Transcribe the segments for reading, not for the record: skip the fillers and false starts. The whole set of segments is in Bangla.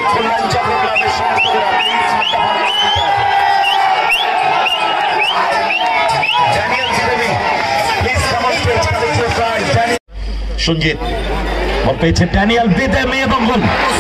সঞ্জিত বল পেয়েছে ড্যানিয়েল বিদেমি এবং গোল।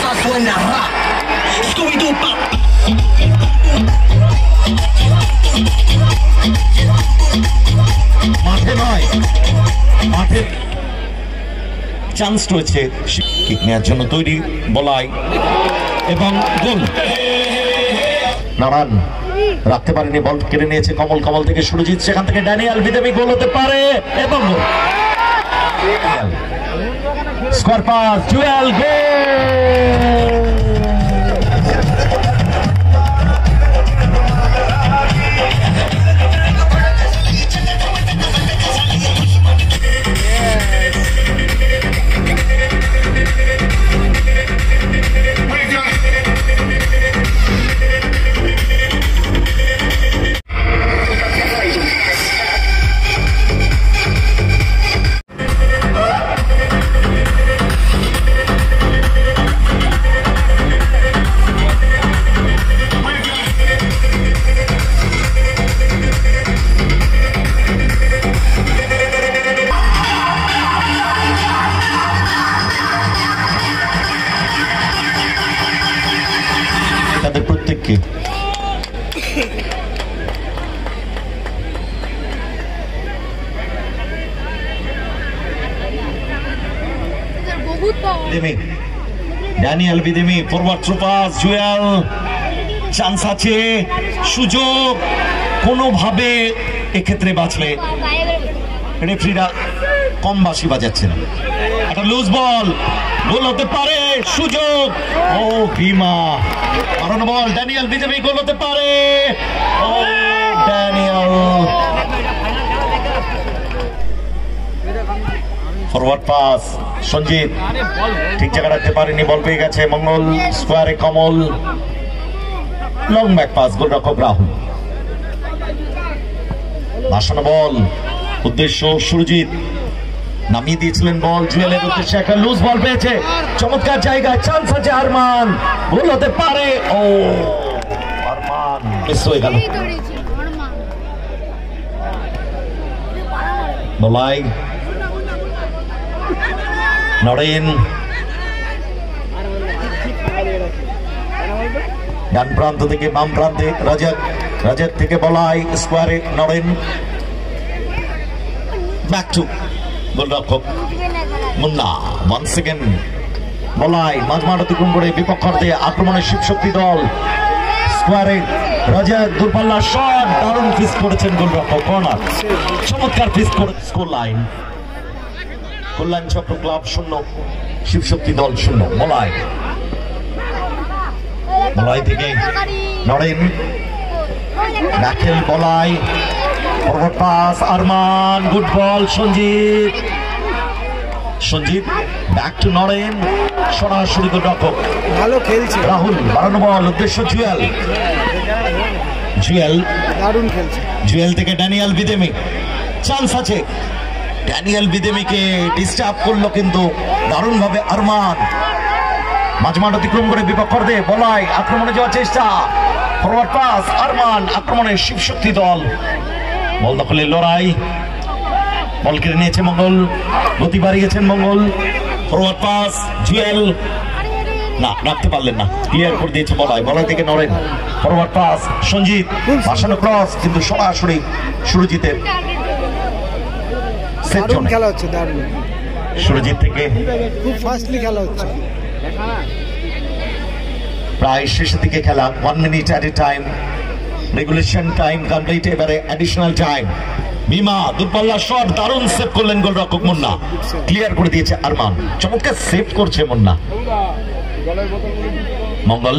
মাঠে নয়, মাঠে চান্স রয়েছে, কিক নেওয়ার জন্য তৈরি বলাই এবং গোল। নারায়ণ রাখতে পারেনি, বল কেড়ে নিয়েছে কমল, কমল থেকে সুরজিৎ, সেখান থেকে ড্যানিয়েল বিদেমি গোল হতে পারে এবং goal. Square pass, Jewel, goal. প্রত্যেককে Daniel Bidemi forward through pass, Jewel, chance আছে, সুযোগ কোনোভাবে এক্ষেত্রে বাঁচলে রেফারিরা কম বাঁশি বাজাচ্ছে না। একটা লুজ বল, গোল হতে পারে, সুযোগ, ও ভীমা, কারণ বল ড্যানিয়েল বিদেমি, গোল হতে পারে, ও ড্যানিয়েল। ফরওয়ার্ড পাস, সঞ্জিত ঠিক জায়গা রাখতে পারেনি, বল পেয়ে গেছে মঙ্গল, স্কোয়ারে কমল, লং ব্যাক পাস, গোলরক্ষক রাহুল। ভাসানো বল, উদ্দেশ্য সুরজিৎ, নামিয়ে দিয়েছিলেন বল জুয়েলের উদ্দেশ্যে, একটা লুজ বল পেয়েছে, চমৎকার জায়গায়, চান্স আছে আরমান, গোল হতে পারে, ও আরমান মিস হয়ে গেল। বলাই নরেন, ডান প্রান্ত থেকে বাম প্রান্তে রাজাত, রাজাত থেকে বলাই, স্কোয়ারে নরেন, ব্যাক টু গোলরক্ষক মুন্না, ওয়ান সেকেন্ড বলাই, মাঝমাঠ অতিক্রম করে বিপক্ষার্থে আক্রমণের শিবশক্তি দল, স্কোয়ারে রাজাত, দূরপাল্লা শট, দারুণ ফিস্ট করেছেন গোলরক্ষক, কর্নার, চমৎকার ফিস্ট করে। স্কোর লাইন, কল্যাণ চক্র ক্লাব 0, শিবশক্তি দল 0। বলাই, বলাই থেকে নরেন, রাখেল, Balai, forward pass, Arman, good ball, Sanjit, Sanjit back to Naren, সরাসরি গোলরক্ষক, ভালো খেলছে রাহুল, বাড়ানো বল, উদ্দেশ্য জুয়েল, জুয়েল দারুণ খেলছে, জুয়েল থেকে ড্যানিয়েল বিদেমি, চান্স আছে, ড্যানিয়েল বিদেমিকে ডিস্টার্ব করলো কিন্তু দারুণ ভাবে আরমান, মাঝমাঠ অতিক্রম করে বিপক্ষার্থে বলাই, আক্রমণে যাওয়ার চেষ্টা, ফরওয়ার্ড পাস, আরমান, আক্রমণের শিবশক্তি দল, বল দখলের লড়াই, বল কেড়ে নিয়েছে মঙ্গল, গতি বাড়িয়েছেন মঙ্গল, ফরওয়ার্ড পাস, জুয়েল, না রাখতে পারলেন না, ক্লিয়ার করে দিয়েছে বলাই, বলাই থেকে নরেন, ফরওয়ার্ড পাস, সঞ্জিত, ভাসানো ক্রস, কিন্তু সরাসরি সুরজিতের সেট জোনে খেলা হচ্ছে, দারুণ সুরজিৎ থেকে খুব ফাস্টলি খেলা হচ্ছে, প্রায় শেষের দিকে খেলা, 1 minute at a time, regulation time complete, এবারে অ্যাডিশনাল টাইম। মিমা, দূরপাল্লা শট, দারুণ সেভ করলেন গোলরক্ষক মুন্না, ক্লিয়ার করে দিয়েছে আরমান, চমৎকার সেভ করছে মুন্না। মঙ্গল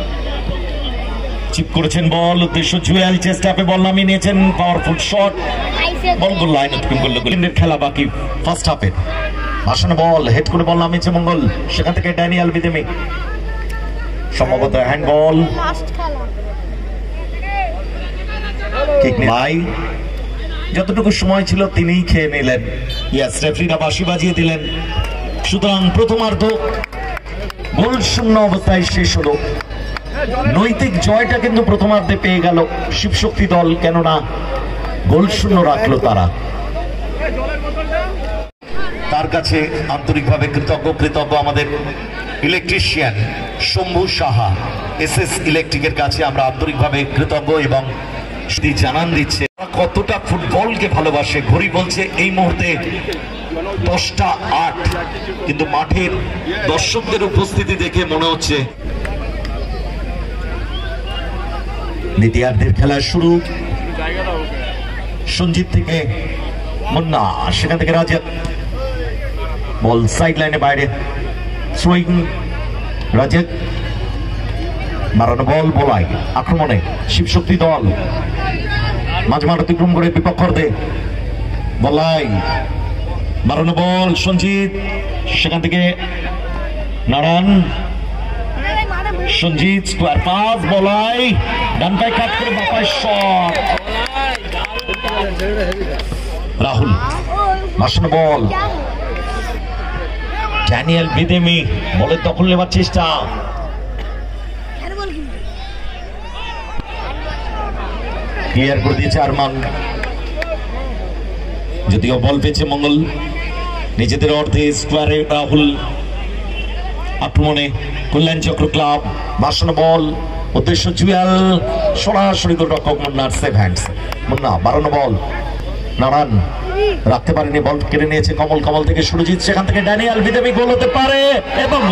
চিপ করেছেন বল, উদ্দেশ্য জুয়েল, চেষ্টাপে বল নামিয়ে নিয়েছেন, powerful shot, ball goal line অতিক্রম করলো। গোলের খেলা বাকি ফার্স্ট হাফের, ভাসানো বল, হেড করে বল নামিয়েছে মঙ্গল, সেখান থেকে ড্যানিয়েল বিদেমি, সম্ভবত হ্যান্ডবল, ভাই যতটুকু সময় ছিল তিনিই খেয়ে নিলেন, ইয়াস রেফারিরা বাঁশি বাজিয়ে দিলেন। সুতরাং প্রথমার্ধ গোল শূন্য অবস্থায় শেষ হলো। নৈতিক জয়টা কিন্তু প্রথমার্ধে পেয়ে গেল শিবশক্তি দল, কেননা গোল শূন্য রাখলো তারা। তার কাছে আন্তরিকভাবে কৃতজ্ঞ আমাদের ইলেকট্রিশিয়ান শম্ভু সাহা, এসএস ইলেকট্রিকের কাছে আমরা আন্তরিকভাবে কৃতজ্ঞ এবং জানান দিচ্ছে কতটা ফুটবলকে ভালোবাসে। ঘড়ি বলছে এই মুহূর্তে 10টা 8, কিন্তু মাঠের দর্শকদের উপস্থিতি দেখে মনে হচ্ছে দ্বিতীয়ার্ধের খেলা শুরু। সঞ্জিত থেকে মুন্না, সেখান থেকে রাজা, বল সাইড লাইনে বাইরে, সুইং রাজা, মারানো বল বলাই, আক্রমণে শিবশক্তি দল মাঝমাঠ অতিক্রম করে বিপক্ষে বলাই, মারানো বল সঞ্জিত, সেখান থেকে নারায়ণ, সঞ্জিত স্কোয়ার পাস, বলাই ডান পায়ে কাট করে বাপায় শট, রাহুল মাসানো বল, ড্যানিয়েল বিদেমি বলের দখল নেবার চেষ্টা, ক্লিয়ার করে দিয়েছে আরমান। যদিও বল পেয়েছে মঙ্গল, নিজেদের অর্ধে স্কোয়ারে রাহুল, আক্রমণে কল্যাণ চক্র ক্লাব, ভাসানো বল, উদ্দেশ্য জুয়েল, সরাসরি গোলরক্ষক মুন্নার সেভ হ্যান্ডস, মুন্না বাড়ানো বল, নারায়ণ রাখতে পারেনি, বল কেড়ে নিয়েছে কমল থেকে সুরজিৎ, সেখান থেকে ড্যানিয়েল বিদেমি, গোল হতে পারে এবং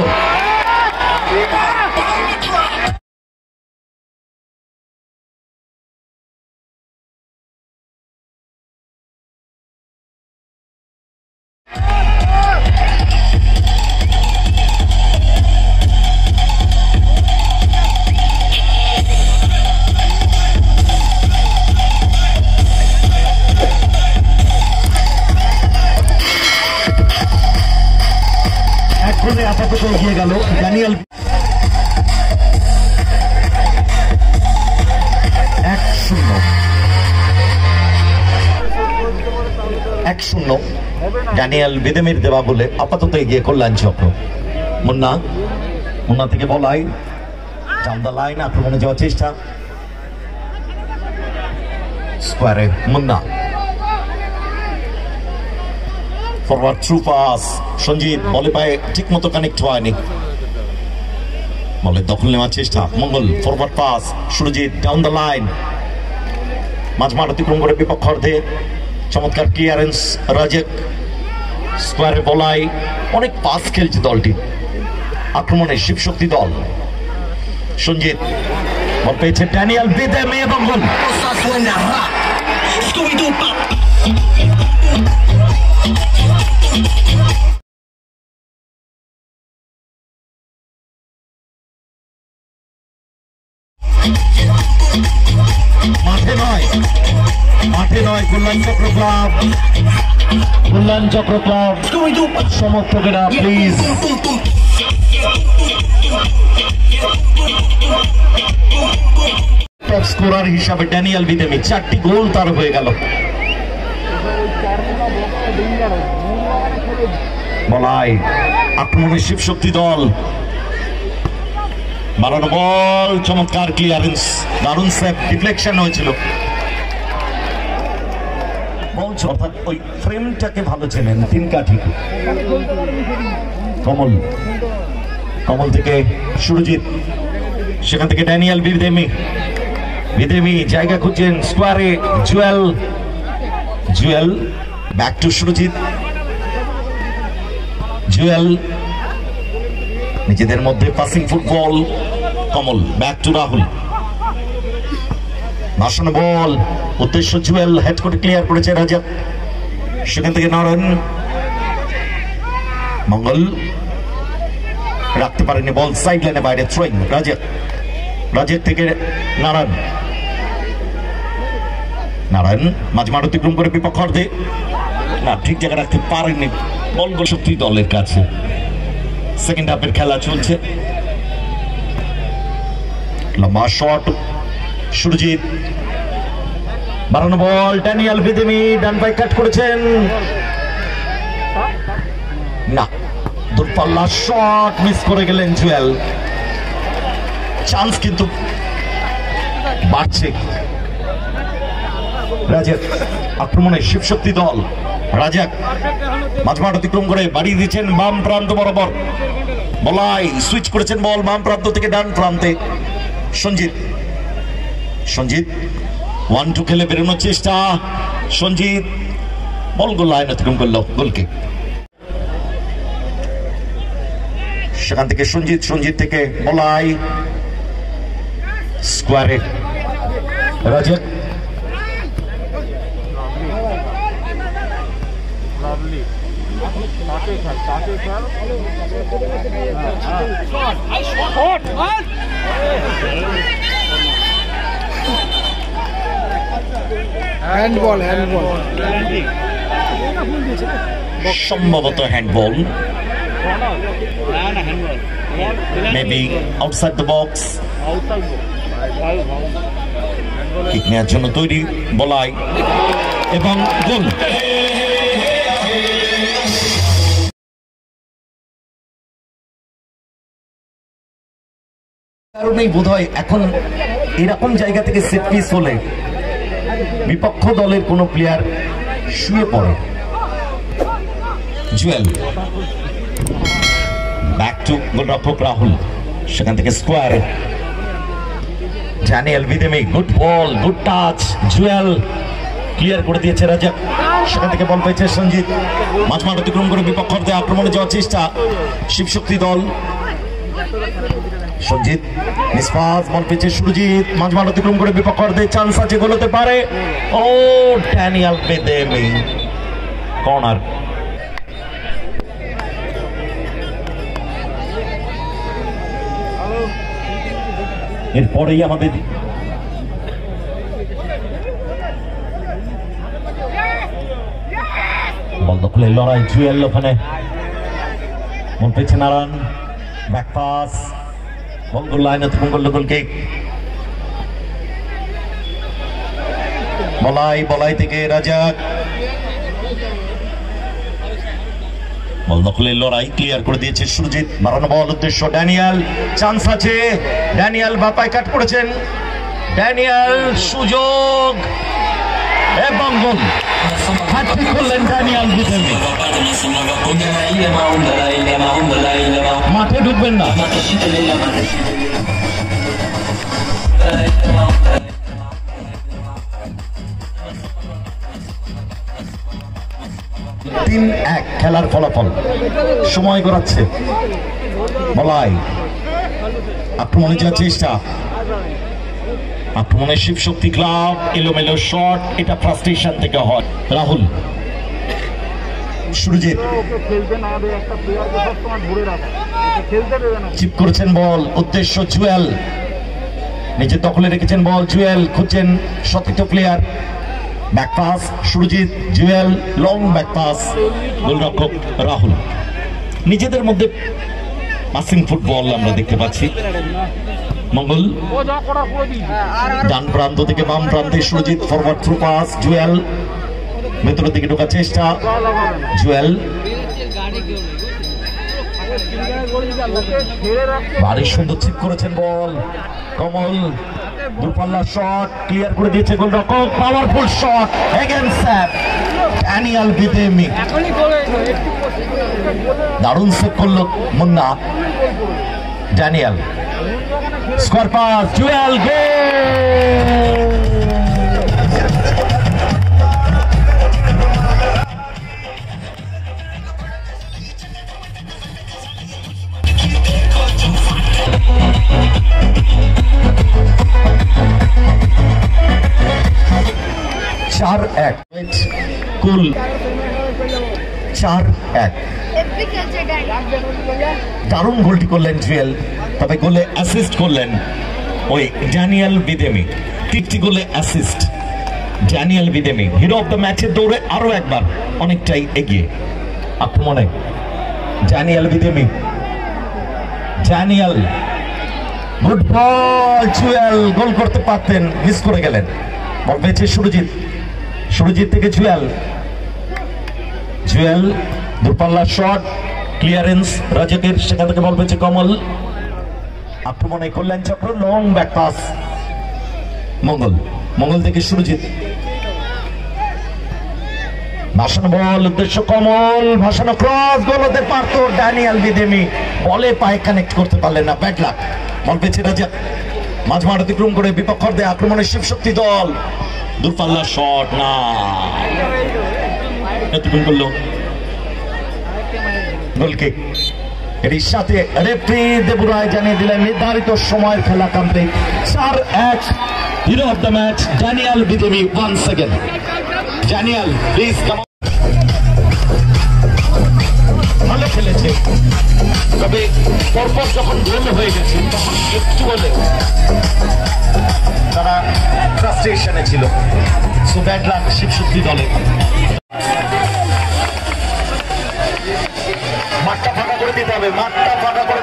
আপাতত এগিয়ে গেল ড্যানিয়েল। 1-0 ড্যানিয়েল বিদেমির দেওয়া বলে আপাতত এগিয়ে কল্যাণ চক্র। মুন্না থেকে বলাই, ডাউন দ্য লাইন, আক্রমণে যাওয়ার চেষ্টা, স্কোয়ারে Munna, forward through pass, Sanjit বলে পায়ে ঠিক মতো কানেক্ট হয়নি, বলে দখল নেওয়ার চেষ্টা, Mangal forward pass, Surajit down the line, মাঝমাঠ অতিক্রম করে বিপক্ষ অর্ধে, চমৎকার ক্লিয়ারেন্স রাজেক, স্কোয়ারে বলাই, অনেক পাস খেলছে দলটি, আক্রমণে শিবশক্তি দল, সঞ্জিত বল পেয়েছে ড্যানিয়েল বিদেমি এবং গোল। মাঠে নয় কল্যাণ চক্র ক্লাব সমর্থকেরা প্লিজ। টপ স্কোরার হিসাবে ড্যানিয়েল বিদেমি, 4টি গোল তার হয়ে গেল। বলাই, আক্রমণে শিবশক্তি দল, বাড়ানো বল, চমৎকার ক্লিয়ারেন্স, দারুণ সেভ, ডিফ্লেকশন হয়েছিল। অর্থাৎ ওই ফ্রেমটাকে ভালো চেনেন, 3 কাঠি। কমল থেকে সুরজিৎ, সেখান থেকে ড্যানিয়েল বিদেমি জায়গা খুঁজছেন, স্কোয়ারে জুয়েল ব্যাক টু সুরজিৎ, জুয়েল নিজেদের মধ্যে passing football, Kamal back to Rahul, ভাসানো বল, উদ্দেশ্য জুয়েল, হেড করে ক্লিয়ার করেছে রাজা, সেখান থেকে নারায়ণ, মঙ্গল রাখতে পারেনি, বল সাইড লাইনে বাইরে, থ্রোয়িং রাজেক থেকে নারায়ণ মাঝমাঠ অতিক্রম করে বিপক্ষ অর্ধে, না ঠিক জায়গা রাখতে পারেননি, বল শক্তি দলের কাছে। সেকেন্ড হাফের খেলা চলছে, লম্বা শট সুরজিৎ, বাড়ানো বল, ড্যানিয়েল বিদেমি ডান পায়ে কাট করেছেন, না দূরপাল্লা শট মিস করে গেলেন জুয়েল। চান্স কিন্তু বাড়ছে। রাজাক আক্রমণে শিবশক্তি দল। রাজাক মাঝমাঠ অতিক্রম করে বাড়িয়ে দিচ্ছেন বাম প্রান্ত বরাবর। বলাই সুইচ করেছেন বল বাম প্রান্ত থেকে ডান প্রান্তে। সঞ্জিত 1-2 খেলে বেরোনোর চেষ্টা। সঞ্জিত বল গোল লাইন অতিক্রম করলো, গোলকে। সেখান থেকে সঞ্জিত থেকে বলাই স্কোয়ারে। রাজাক হ্যান্ডবল সম্ভবত handball, maybe outside the box. Kick নেওয়ার জন্য তৈরি বলাই এবং গোল। কারণেই বোধহয় এখন এরকম জায়গা থেকে সেট পিস হলে বিপক্ষ দলের কোন প্লেয়ার শুয়ে পড়ে। জুয়েল ব্যাক টু গোলরক্ষক রাহুল, সেখান থেকে square. Daniel Bidemi good ball, good touch. Jewel clear করে দিয়েছে রাজাক, সেখান থেকে বল পেয়েছে সঞ্জিত। মাঝমাঠ অতিক্রম করে বিপক্ষে আক্রমণে যাওয়ার চেষ্টা শিবশক্তি দল। সঞ্জিত নিষ্পাস, বল পেয়েছে সুরজিৎ। মাঝমাঠ অতিক্রম করে বিপক্ষে চান্স আছে, গোল হতে পারে। ও ড্যানিয়েল বিদেমি, কর্নার। এরপরেই আমাদের বল দখলের লড়াই। জুয়েল ওখানে বল পেয়েছে Narayan, back pass, ball goal line অতিক্রম করলো, গোল কিক। বলাই থেকে রাজাক, বল দখলের লড়াই, ক্লিয়ার করে দিয়েছে সুরজিৎ। বাড়ানো বল উদ্দেশ্য ড্যানিয়েল, চান্স আছে। ড্যানিয়েল বাপায় কাট করেছেন। ড্যানিয়েল সুযোগ এবং গোল। হ্যাটট্রিক করলেন ড্যানিয়েল বিদেমি। মাঠে ঢুকবেন না। তিন এক খেলার ফলাফল। সময় গড়াচ্ছে বলাই। আক্রমণে যাওয়ার চেষ্টা, আক্রমণে শিবশক্তি ক্লাব। এলোমেলো শট, এটা ফ্রাস্ট্রেশন থেকে হয়। রাহুল, সুরজিৎ চিপ করেছেন বল উদ্দেশ্য জুয়েল, নিজের দখলে রেখেছেন বল। জুয়েল খুঁজছেন সতীর্থ player. Back pass Surajit, Jewel long back pass, গোলরক্ষক রাহুল। নিজেদের মধ্যে পাসিং ফুটবল আমরা দেখতে পাচ্ছি। মঙ্গল ডান প্রান্ত থেকে বাম প্রান্তে Surajit, forward through pass. Jewel ভেতরের দিকে ঢোকার চেষ্টা। জুয়েল ভারী সুন্দর চিপ করেছেন বল। কমল দূরপাল্লা শট, ক্লিয়ার করে দিয়েছে গোলরক্ষক। পাওয়ারফুল শট, এগেইন স্যাপ ড্যানিয়েল বিদেমি। দারুণ সেভ করলো Munna. Daniel square pass, Jewel goal. চার এক কুল, 4-1। দারুণ গোলটি করলেন জুয়েল, তবে গোলে অ্যাসিস্ট করলেন ওই ড্যানিয়েল বিদেমি। 3টি গোলে assist Daniel Bidemi. Hero of the ম্যাচের দৌড়ে আরো একবার অনেকটাই এগিয়ে। আক্রমণে Daniel Bidemi. Daniel good ball, Jewel goal করতে পারতেন, মিস করে গেলেন। বল পেয়েছে সুরজিৎ, সুরজিৎ থেকে জুয়েল। জুয়েল দূরপাল্লা শট, ক্লিয়ারেন্স রাজাকের, সেখান থেকে বল পেয়েছে কমল। আক্রমণে Kalyan Chakra, long back pass Mangal, Mangal থেকে সুরজিৎ। ভাসানো বল, উদ্দেশ্য কমল, ভাসানো ক্রস, গোল হতে পারত। ড্যানিয়েল বিদেমি বলে পায়ে কানেক্ট করতে পারলেন না, ব্যাড লাক। বল পেয়েছে রাজাক, মাঝমাঠ অতিক্রম করে বিপক্ষ অর্ধে আক্রমণের শিবশক্তি দল। দূরপাল্লা শট না, অতিক্রম করলো, গোল কিক। এর সাথে রেফারি দেবুরায় জানিয়ে দিলেন নির্ধারিত সময়ের খেলা complete. 4-1, hero of the match Daniel Bidemi once again. Daniel please come. ভালো খেলেছে, তবে পরপর যখন গোল হয়ে গেছে তখন একটু হলে তারা ফ্রাস্ট্রেশনে ছিল। সো ব্যাড লাক শিবশক্তি দলে। মাঠটা ফাঁকা করে দিতে হবে, মাঠটা ফাঁকা করে